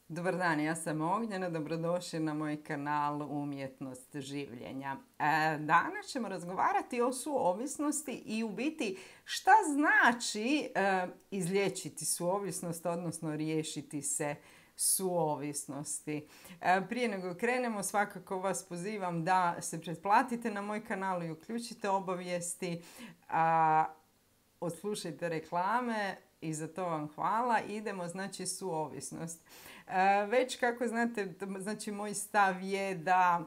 Dobar dan, ja sam Ognjena, dobrodošli na moj kanal Umjetnost življenja. Danas ćemo razgovarati o suovisnosti i u biti šta znači izliječiti suovisnost, odnosno riješiti se suovisnosti. Prije nego krenemo, svakako vas pozivam da se pretplatite na moj kanal i uključite obavijesti, odslušajte reklame i za to vam hvala. Idemo, znači, suovisnost. Već kako znate, znači moj stav je da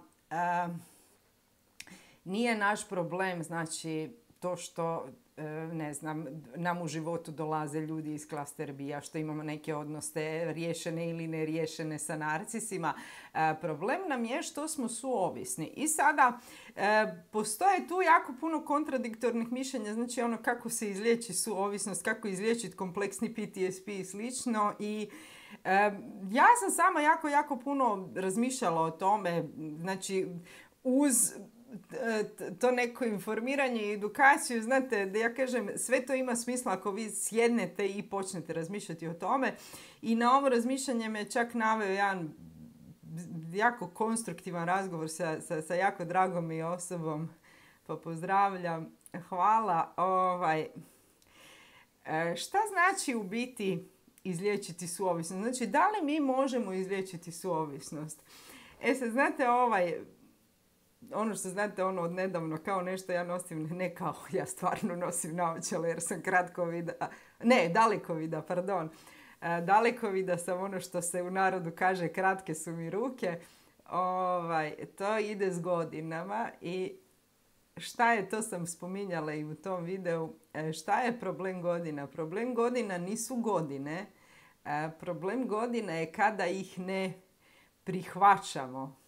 nije naš problem, znači to što ne znam, nam u životu dolaze ljudi iz klaster B-a, što imamo neke odnose riješene ili neriješene sa narcisima. Problem nam je što smo suovisni. I sada postoje tu jako puno kontradiktornih mišljenja, znači ono kako se izliječi suovisnost, kako izliječiti kompleksni PTSP i slično. I ja sam sama jako puno razmišljala o tome, znači uz to neko informiranje i edukaciju, znate, da ja kažem, sve to ima smisla ako vi sjednete i počnete razmišljati o tome. I na ovo razmišljanje me čak naveo jedan jako konstruktivan razgovor sa jako dragom i osobom, pa pozdravljam, hvala. Šta znači u biti izliječiti suovisnost? Znači, da li mi možemo izliječiti suovisnost? Sad, znate, ono što znate, ono od nedavno, kao nešto ja nosim, ne kao, ja stvarno nosim naočale jer sam dalekovida, pardon. Dalekovida sam, ono što se u narodu kaže, kratke su mi ruke. To ide s godinama i šta je, to sam spominjala i u tom videu, šta je problem godina? Problem godina nisu godine. Problem godina je kada ih ne prihvaćamo.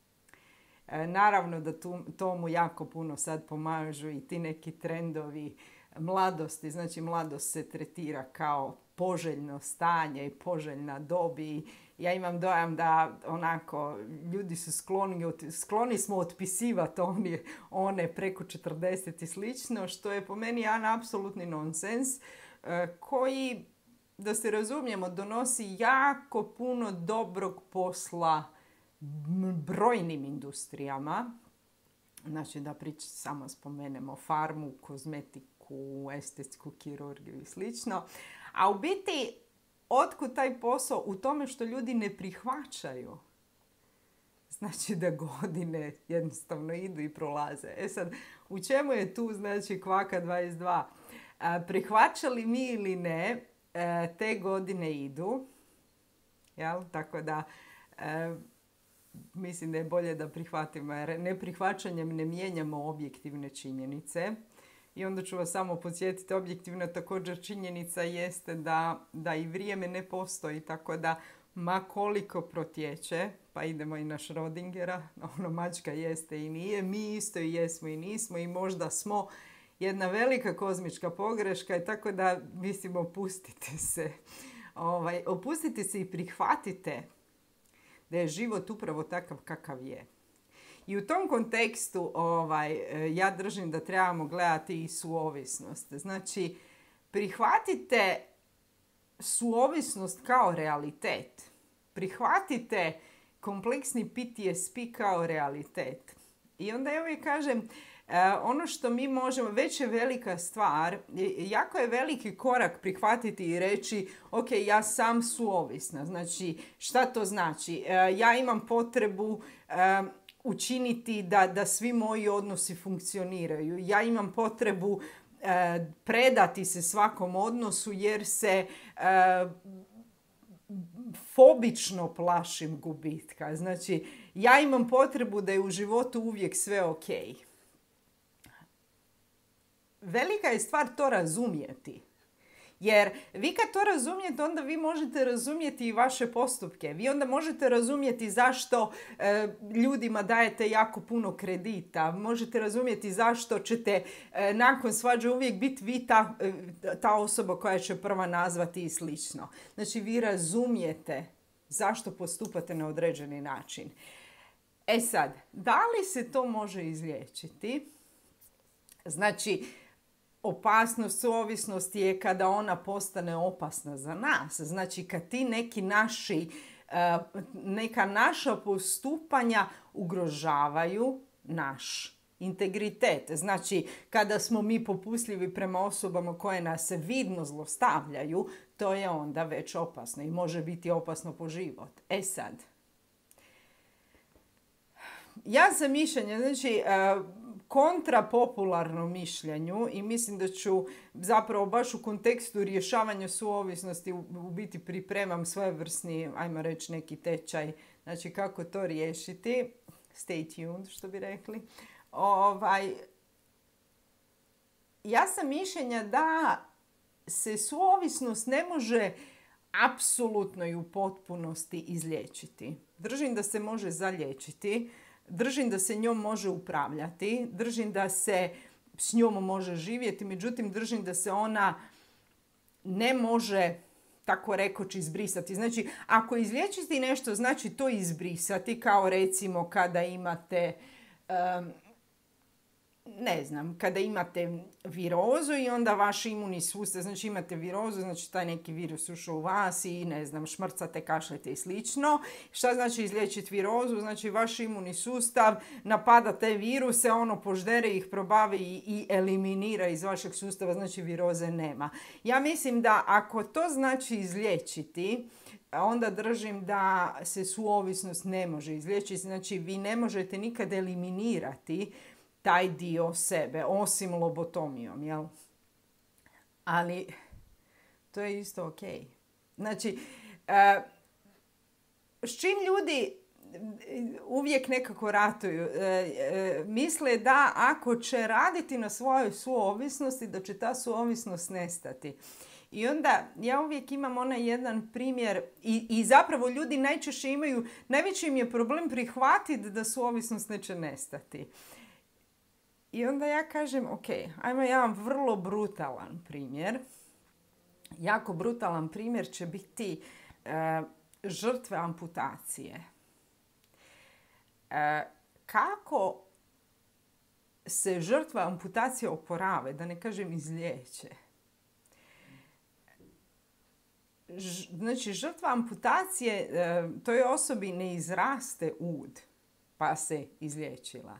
Naravno da tomu jako puno sad pomažu i ti neki trendovi mladosti. Znači, mladost se tretira kao poželjno stanje i poželjna dob. I ja imam dojam da onako ljudi su skloni smo otpisivati one preko 40 i slično, što je po meni jedan apsolutni nonsens koji, da se razumijemo, donosi jako puno dobrog posla brojnim industrijama. Znači, da samo spomenemo farmu, kozmetiku, estetsku kirurgiju i slično. A u biti, otkud taj posao? U tome što ljudi ne prihvaćaju. Znači da godine jednostavno idu i prolaze. Sad, u čemu je tu, znači, kvaka 22? Prihvaćali mi ili ne, te godine idu. Jel? Tako da mislim da je bolje da prihvatimo, jer neprihvaćanjem ne mijenjamo objektivne činjenice. I onda ću vas samo podsjetiti, objektivna također činjenica jeste da i vrijeme ne postoji, tako da ma koliko protječe, pa idemo i na Schrödingera, mačka jeste i nije, mi isto i jesmo i nismo i možda smo jedna velika kozmička pogreška, i tako da mislim, opustite se i prihvatite da je život upravo takav kakav je. I u tom kontekstu ja držim da trebamo gledati i suovisnost. Znači, prihvatite suovisnost kao realitet. Prihvatite kompleksni PTSP kao realitet. I onda ja uvijek kažem, ono što mi možemo, već je velika stvar, jako je veliki korak prihvatiti i reći, ok, ja sam suovisna. Znači, šta to znači? Ja imam potrebu učiniti da svi moji odnosi funkcioniraju. Ja imam potrebu predati se svakom odnosu jer se fobično plašim gubitka. Znači, ja imam potrebu da je u životu uvijek sve ok. Velika je stvar to razumjeti. Jer vi kad to razumijete, onda vi možete razumjeti i vaše postupke. Vi onda možete razumjeti zašto ljudima dajete jako puno kredita. Možete razumjeti zašto ćete nakon svađe uvijek biti vi ta osoba koja će prva nazvati i slično. Znači, vi razumijete zašto postupate na određeni način. Sad, da li se to može izliječiti? Znači, opasnost suovisnosti je kada ona postane opasna za nas. Znači, kad ti neki naši neka naša postupanja ugrožavaju naš integritet. Znači, kada smo mi popustljivi prema osobama koje nas vidno zlostavljaju, to je onda već opasno i može biti opasno po život. E sad, ja sam mišljenja, znači, kontrapopularnom mišljenju i mislim da ću zapravo baš u kontekstu rješavanja suovisnosti u biti pripremam svojevrsni, ajmo reći, neki tečaj, znači kako to riješiti. Stay tuned, što bi rekli. Ja sam mišljenja da se suovisnost ne može apsolutno i u potpunosti izliječiti. Držim da se može zaliječiti, držim da se njom može upravljati, držim da se s njom može živjeti, međutim držim da se ona ne može, tako rekoć, izbrisati. Znači, ako izliječiti nešto, znači to izbrisati, kao recimo kada imate kada imate virozu i onda vaš imunni sustav, znači imate virozu, znači taj neki virus ušao u vas i šmrcate, kašljete i slično. Šta znači izliječiti virozu? Znači vaš imunni sustav napada te viruse, poždere ih, probavi i eliminira iz vašeg sustava, znači viroze nema. Ja mislim da ako to znači izliječiti, onda držim da se suovisnost ne može izliječiti. Znači vi ne možete nikad eliminirati taj dio sebe, osim lobotomijom, jel? Ali to je isto ok. Znači, s čim ljudi uvijek nekako ratuju, misle da ako će raditi na svojoj suovisnosti, da će ta suovisnost nestati. I onda ja uvijek imam onaj jedan primjer i zapravo ljudi najčešće imaju, najveći im je problem prihvatiti da suovisnost neće nestati. I onda ja kažem, ok, ajmo jedan vrlo brutalan primjer. Jako brutalan primjer će biti žrtve amputacije. Kako se žrtve amputacije oporave, da ne kažem izliječe? Znači, žrtva amputacije, toj osobi ne izraste ud, pa se izliječila.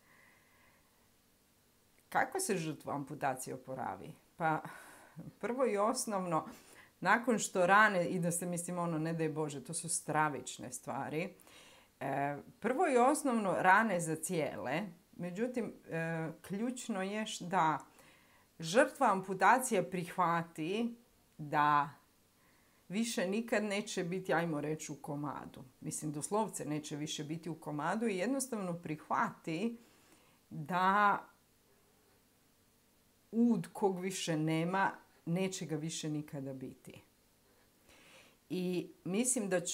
Kako se žrtva amputacije oporavi? Pa prvo i osnovno, nakon što rane, i da se ne daj Bože, to su stravične stvari. Prvo i osnovno rane zacijele, međutim, ključno je da žrtva amputacije prihvati da više nikad neće biti, ajmo reći, u komadu. Doslovce neće više biti u komadu i jednostavno prihvati da ud kog više nema, neće ga više nikada biti. I mislim da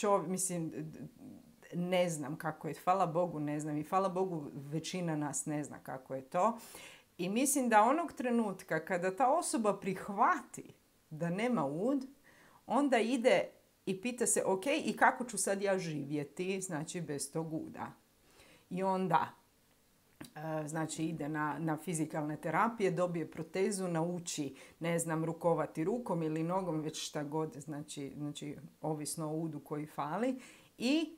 ne znam kako je, hvala Bogu ne znam i hvala Bogu većina nas ne zna kako je to. I mislim da onog trenutka kada ta osoba prihvati da nema ud, onda ide i pita se, ok, i kako ću sad ja živjeti, znači bez tog uda. I onda znači ide na fizikalne terapije, dobije protezu, nauči, rukovati rukom ili nogom, već šta god, znači ovisno o udu koji fali, i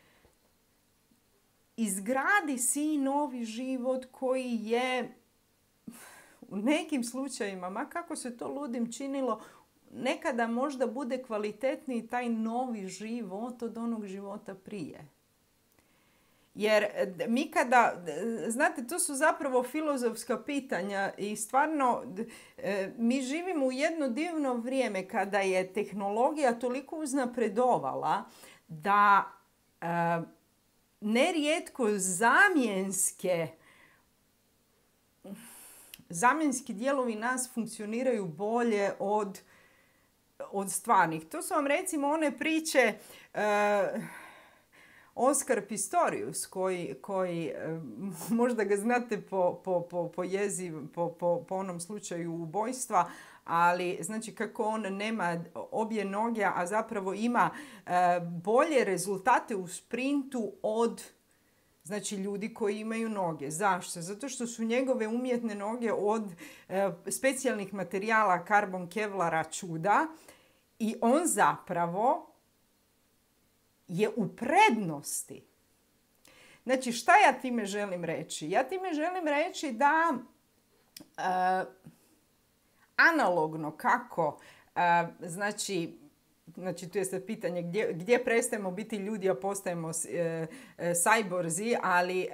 izgradi si novi život koji je u nekim slučajevima, ma kako se to ludim činilo, nekada možda bude kvalitetniji taj novi život od onog života prije. Jer mi kada, znate, to su zapravo filozofska pitanja i stvarno mi živimo u jedno divno vrijeme kada je tehnologija toliko uznapredovala da nerijetko zamjenski dijelovi nas funkcioniraju bolje od stvarnih. To su vam recimo one priče Oskar Pistorius koji možda ga znate po onom slučaju ubojstva, ali znači kako on nema obje noge, a zapravo ima bolje rezultate u sprintu od ljudi koji imaju noge. Zašto? Zato što su njegove umjetne noge od specijalnih materijala karbon kevlara čuda i on zapravo je u prednosti. Znači, šta ja time želim reći? Ja time želim reći da analogno kako, znači tu je sad pitanje gdje prestajemo biti ljudi, a postajemo sajborzi, ali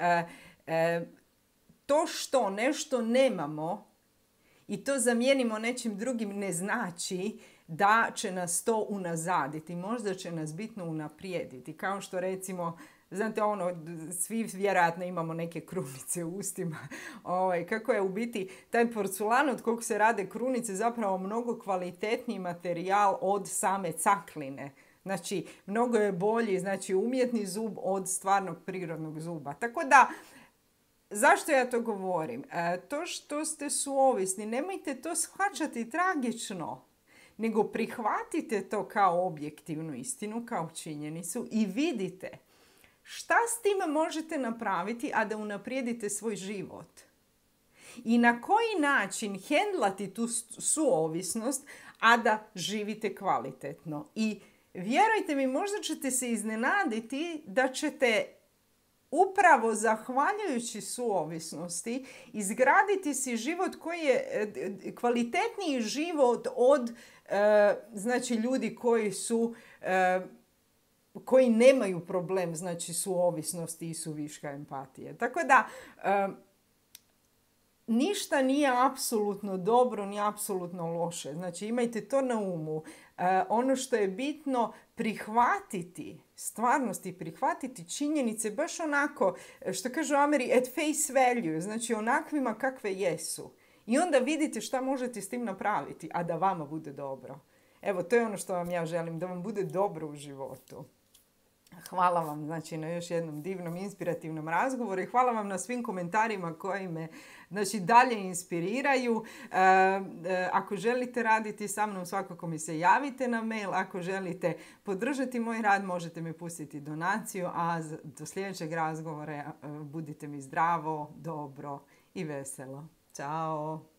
to što nešto nemamo i to zamijenimo nečim drugim ne znači da će nas to unazaditi. Možda će nas bitno unaprijediti. Kao što recimo, znate svi vjerojatno imamo neke krunice u ustima. Kako je u biti taj porculan od kog se rade krunice zapravo mnogo kvalitetniji materijal od same cakline. Znači, mnogo je bolji umjetni zub od stvarnog prirodnog zuba. Tako da, zašto ja to govorim? To što ste suovisni, nemojte to shvaćati tragično, nego prihvatite to kao objektivnu istinu, kao činjenicu i vidite šta s time možete napraviti, a da unaprijedite svoj život. I na koji način hendlati tu suovisnost, a da živite kvalitetno. I vjerujte mi, možda ćete se iznenaditi da ćete upravo zahvaljujući suovisnosti izgraditi si život koji je kvalitetniji život od ljudi koji nemaju problem suovisnosti i suviška empatije. Tako da ništa nije apsolutno dobro ni apsolutno loše. Znači, imajte to na umu. Ono što je bitno, prihvatiti stvarnosti, prihvatiti činjenice baš onako, što kažu Ameri, at face value, znači onakvima kakve jesu. I onda vidite šta možete s tim napraviti, a da vama bude dobro. Evo, to je ono što vam ja želim, da vam bude dobro u životu. Hvala vam na još jednom divnom, inspirativnom razgovoru i hvala vam na svim komentarima koji me dalje inspiriraju. Ako želite raditi sa mnom, svakako mi se javite na mail. Ako želite podržati moj rad, možete mi pustiti donaciju, a do sljedećeg razgovora budite mi zdravo, dobro i veselo. Ćao!